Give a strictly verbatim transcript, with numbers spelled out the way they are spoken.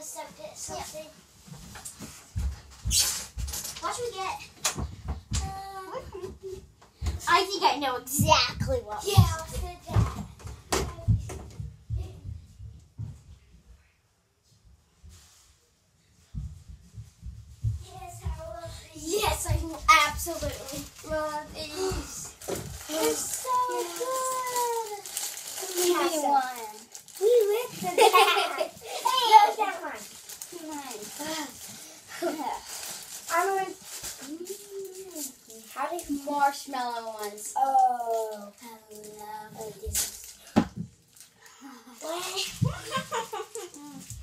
Let's get something. What should we get? Uh, I think I know exactly what. Yeah, let's get that. Yes, I love these. Yes, I absolutely love these. They're so good. Give me some. one. We licked the cat. Hey, no, that one. Mine. I'm going. How do marshmallow ones? Oh, I love this. What?